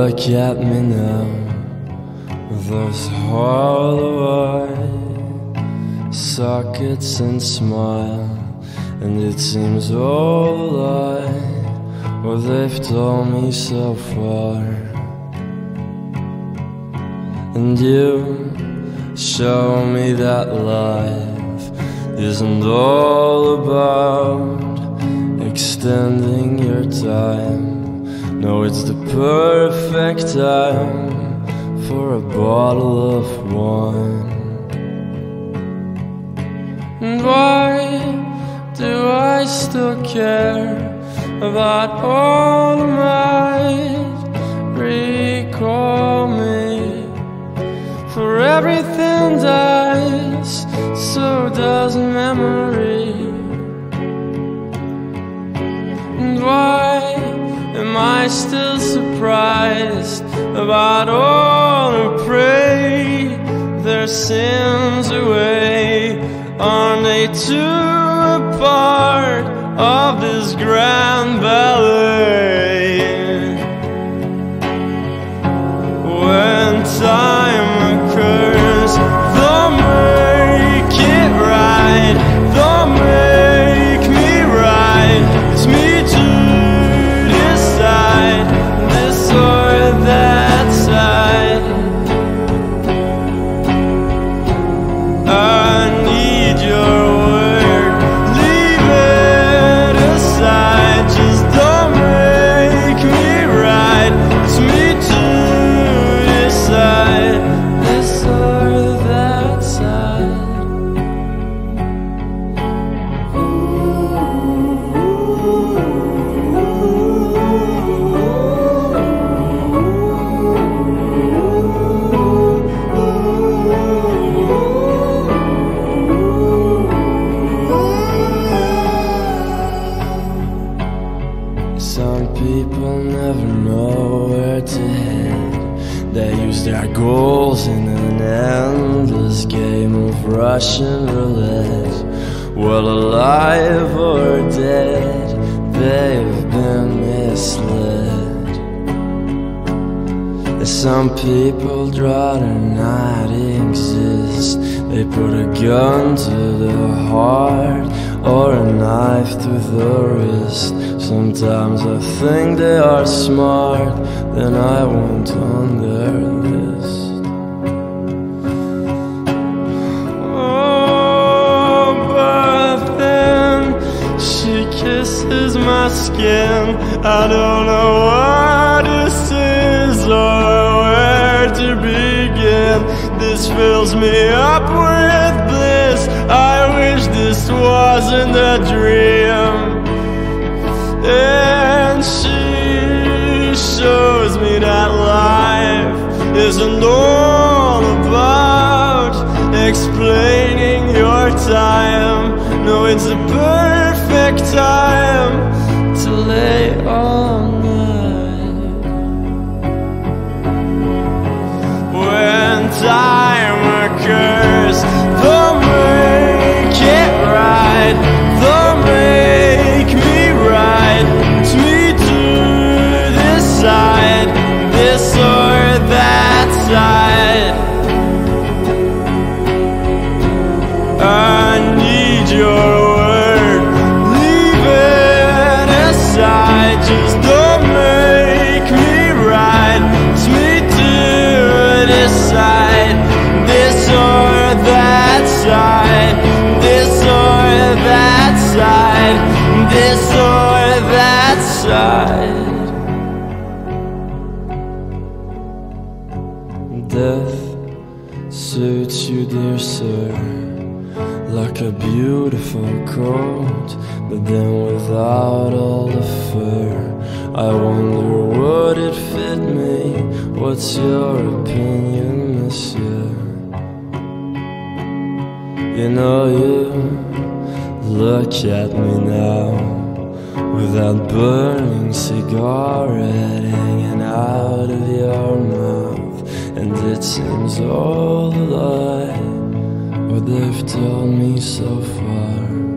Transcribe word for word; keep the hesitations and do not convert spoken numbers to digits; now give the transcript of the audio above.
Look at me now, those hollow eyed sockets and smile, and it seems all a lie what they've told me so far. And you show me that life isn't all about extending your time. No, it's the perfect time for a bottle of wine. And why do I still care about all that might recall me? For everything dies, so does memory. And why am I still surprised about all who pray their sins away? Aren't they too a part of this grand ballet? When time occurs, they'll make it right, they'll make me right. It's me to decide this or that side. I need your word, leave it aside. Just don't make me right. It's me to decide this or that side. Some people never know where to head. They use their goals in an endless game of Russian roulette. Well, alive or dead, they've been misled. Some people rather not exist. They put a gun to the heart or a knife to the wrist. Sometimes I think they are smart, then I want on their list. Oh, but then she kisses my skin. I don't know what this is or where to begin. This fills me up with bliss. I wish this wasn't a dream. And she shows me that life isn't all about explaining your time. No, it's the perfect time to lay all night. When time occurs, they'll make it right, they'll make me right. It's me to decide this or that side. I need your word, leave it aside. Just don't make me right. It's me to decide this or that side, this or that side, this or that side. Death suits you, dear sir, like a beautiful coat, but then without all the fur. I wonder, would it fit me? What's your opinion, monsieur? You know, you look at me now with that burning cigarette hanging out of your mouth, and it seems all a lie what they've told me so far.